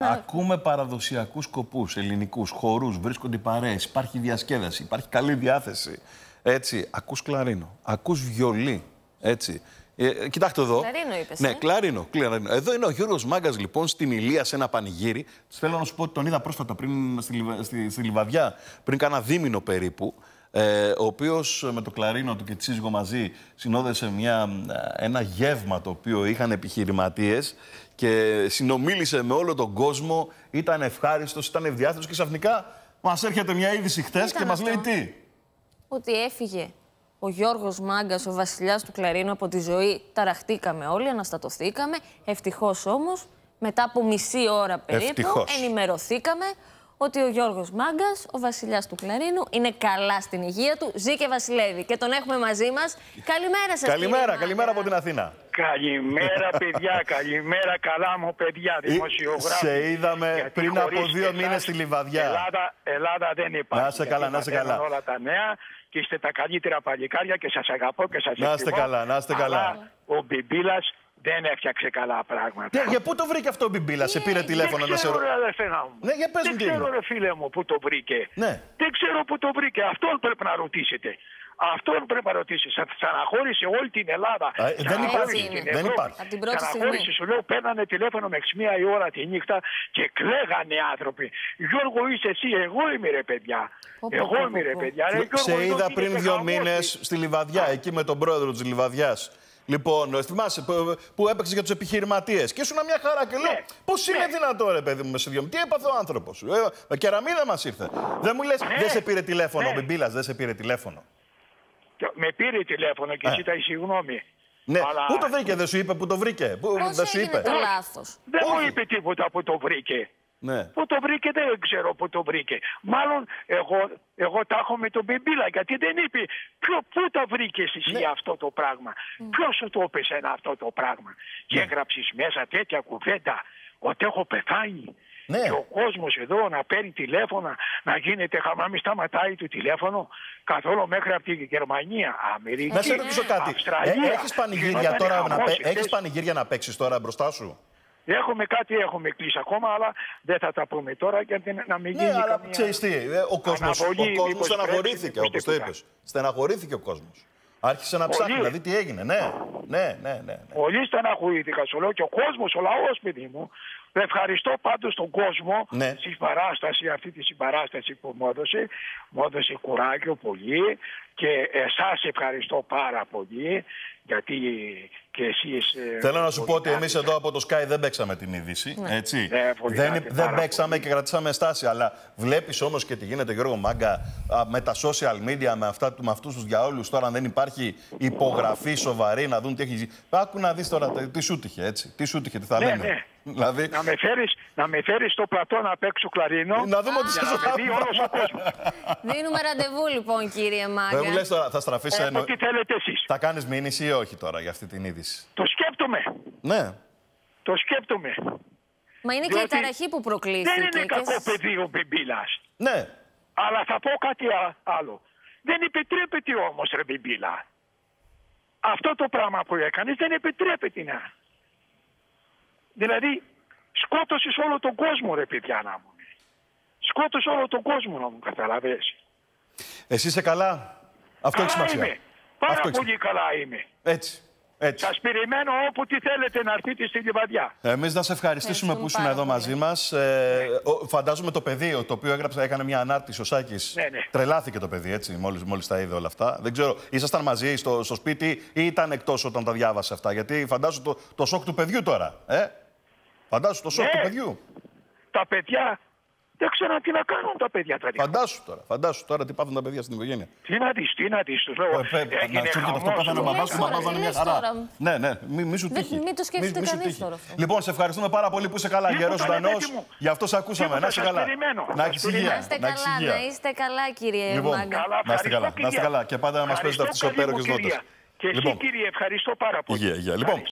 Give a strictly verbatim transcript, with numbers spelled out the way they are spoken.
Ακούμε παραδοσιακούς σκοπούς, ελληνικούς, χορούς, βρίσκονται οι παρέες, υπάρχει διασκέδαση, υπάρχει καλή διάθεση. Έτσι, ακούς κλαρίνο, ακούς βιολί, έτσι. Ε, κοιτάξτε εδώ. Κλαρίνο είπες, Ναι, ε? κλαρίνο, κλαρίνο. Εδώ είναι ο Γιώργος Μάγκας, λοιπόν, στην Ηλία, σε ένα πανηγύρι. Θέλω να σου πω ότι τον είδα πρόσφατα πριν στη, Λιβα... στη... στη Λιβαδιά, πριν κάνα δίμηνο περίπου. Ε, ο οποίος με το κλαρίνο του και τη σύζυγο μαζί συνόδεσε μια, ένα γεύμα το οποίο είχαν επιχειρηματίες και συνομίλησε με όλο τον κόσμο. Ήταν ευχάριστος, ήταν ευδιάθετος και ξαφνικά μας έρχεται μια είδηση χτες και μας λέει τι. Ότι έφυγε ο Γιώργος Μάγκας, ο βασιλιάς του κλαρίνου, από τη ζωή. Ταραχτήκαμε όλοι, αναστατωθήκαμε. Ευτυχώς όμως, μετά από μισή ώρα περίπου, Ευτυχώς. ενημερωθήκαμε ότι ο Γιώργος Μάγκας, ο βασιλιάς του κλαρίνου, είναι καλά στην υγεία του, ζει και βασιλεύει. Και τον έχουμε μαζί μας. Καλημέρα σας, Καλημέρα, κύριε καλημέρα από την Αθήνα. Καλημέρα, παιδιά, καλημέρα, καλά μου παιδιά, δημοσιογράφοι. Σε είδαμε πριν από δύο μήνες στη Λιβαδιά. Ελλάδα, Ελλάδα δεν υπάρχει. Να είστε καλά, να είστε καλά. Όλα τα νέα και είστε τα καλύτερα παλικάρια και σας αγαπώ και σας εκτιμώ. Να είστε καλά, να είστε καλά. Αλλά ο Μπιμπίλας δεν έφτιαξε καλά πράγματα. Ναι, για πού το βρήκε αυτό ο Μπιμπίλας, σε πήρε τηλέφωνο να σε ρωτήσει. Ναι, για πες μου τι. Δεν ξέρω, ρε φίλε μου, πού το βρήκε. Ναι. Δεν ξέρω πού το βρήκε. Αυτόν πρέπει να ρωτήσετε. Αυτόν πρέπει να ρωτήσει. Στεναχώρησε όλη την Ελλάδα. Α, δεν υπάρχει. Δεν υπάρχει. Από την πρώτη Στεναχώρησε, σου λέω, παίρνανε τηλέφωνο με έξι η ώρα τη νύχτα και κλαίγανε άνθρωποι. Γιώργο, είσαι εσύ, εγώ είμαι ρε παιδιά. Εγώ είμαι ρε παιδιά. Ρε, Γιώργο, σε είδα εδώ πριν δύο μήνες στη Λιβαδιά, εκεί με τον πρόεδρο της Λιβαδιάς. Λοιπόν, θυμάσαι που, που έπαιξε για τους επιχειρηματίες. Και ήσουν μια χαρά και λέω: ναι, πώς είναι ναι. δυνατό, ρε παιδί μου, με σε δύο. Τι έπαθε ο άνθρωπος. Ε, κεραμίδα μας ήρθε. Δεν μου λες, ναι. δεν σε πήρε τηλέφωνο, ναι. ο Μπιμπίλας, δεν σε πήρε τηλέφωνο. Με πήρε τηλέφωνο και ζήτάει συγγνώμη. Ναι. Αλλά... Πού το βρήκε, δεν σου είπε, πού το βρήκε. Πού, Πώς δεν σου είπε. το λάθος. Δεν μου είπε τίποτα που το βρήκε. Ναι. Πού το βρήκε, δεν ξέρω πού το βρήκε. Μάλλον εγώ, εγώ τα έχω με τον Μπιμπίλα, γιατί δεν είπε ποιο, πού τα βρήκε εσύ ναι. αυτό το πράγμα. Mm. Ποιος σου το έπεσε αυτό το πράγμα. Ναι. Και έγραψες μέσα τέτοια κουβέντα ότι έχω πεθάνει. Ναι. Και ο κόσμος εδώ να παίρνει τηλέφωνα, να γίνεται χαμά, μην σταματάει το τηλέφωνο καθόλου μέχρι από τη Γερμανία, Αμερική, να σε ρωτήσω κάτι. Αυστραλία. Ε, έχεις πανηγύρια, τώρα να, έχεις πανηγύρια να παίξεις τώρα μπροστά σου. Έχουμε κάτι, έχουμε κλείσει ακόμα, αλλά δεν θα τα πούμε τώρα γιατί να μην γίνει. Ναι, αλλά καμία... ξέρεις τι, ο κόσμος, ο κόσμος στεναχωρήθηκε, όπως το είπες. Στεναχωρήθηκε ο κόσμος. Άρχισε να ψάχνει, δηλαδή τι έγινε. Ναι, ναι, ναι, ναι. Πολύ στεναχωρήθηκα, σου λέω, και ο κόσμος, ο λαός, παιδί μου. Ευχαριστώ πάντως τον κόσμο ναι. στη παράσταση, αυτή τη συμπαράσταση που μου έδωσε. Μου έδωσε κουράγιο πολύ και εσάς ευχαριστώ πάρα πολύ, γιατί και εσείς... Θέλω να σου πω ότι εμείς εδώ από το Sky δεν παίξαμε την είδηση, ναι. έτσι. Ναι, δεν δεν παίξαμε πολύ. Και κρατήσαμε στάση, αλλά βλέπεις όμως και τι γίνεται, Γιώργο Μάγκα, με τα social media, με, αυτά, με αυτούς τους διαόλους τώρα, αν δεν υπάρχει υπογραφή σοβαρή, να δουν τι έχει... Άκου να δεις τώρα τι σου τύχε, έτσι. Τι σου τύχε, τι θα ναι, λένε. Ναι. Δηλαδή... Να με φέρεις, να με φέρεις στο πλατό να παίξω κλαρίνο. Να δούμε ότι σε ζωντανό. Δίνουμε ραντεβού λοιπόν, κύριε Μάγκα. Δεν μου λες τώρα, θα στραφείς ε, εννοώ. Τι θέλετε εσείς. Θα κάνεις μήνυση ή όχι τώρα για αυτή την είδηση. Το σκέπτομαι. Ναι. Το σκέπτομαι. Μα είναι διότι και η ταραχή που προκλήθηκε. Δεν είναι κακό και... παιδί ο Μπιμπίλας. Ναι. Αλλά θα πω κάτι άλλο. Δεν επιτρέπεται όμως, ρε Μπιμπίλα. Αυτό το πράγμα που έκανες δεν επιτρέπεται να. Δηλαδή, σκότωσες όλο τον κόσμο, ρε παιδιά να μου. Σκότωσες όλο τον κόσμο, να μου καταλαβαίνεις. Εσύ είσαι καλά. Αυτό έχει σημασία. Είμαι. Πάρα Αυτό πολύ έχεις... καλά είμαι. Έτσι. Έτσι. Σας περιμένω όπου τι θέλετε να έρθετε στη Λιβαδιά. Εμείς να σε ευχαριστήσουμε που ήσουν εδώ μαζί μας. Ε, ναι. Φαντάζομαι το παιδί, το οποίο έγραψε, έκανε μια ανάρτηση ο Σάκης. Ναι, ναι. Τρελάθηκε το παιδί, έτσι, μόλις, μόλις τα είδε όλα αυτά. Δεν ξέρω, ήσασταν μαζί στο, στο σπίτι ή ήταν εκτός όταν τα διάβασε αυτά. Γιατί φαντάζομαι το, το σοκ του παιδιού τώρα. Ε? Φαντάζομαι το σοκ ναι. του παιδιού. Τα παιδιά. Δεν ξέρω τι να κάνουν τα παιδιά τα δικά. Φαντάσου τώρα, φαντάσου τώρα τι πάθουν τα παιδιά στην οικογένεια. Τι να δεις, τι να δεις, τους λέω. Να σου αυτό πάθανε μαμά σου, μαμά είναι μια χαρά. Ναι, ναι, μη σου τύχει. Μην το σκέφτεται κανείς τώρα αυτό. Λοιπόν, σε ευχαριστούμε πάρα πολύ που είσαι καλά, γερός ζωντανός. Γι' αυτό σε ακούσαμε. Να είσαι καλά. Να έχεις υγεία. Να είστε καλά, κύριε Μάγκα. Να είστε καλά. Να είστε καλά. Και πάντα να μας παίζετε αυτές τις οπέροχες νότες. Και εσύ, κύριε, ευχαριστώ πάρα πολύ. Υγεία, υγεία.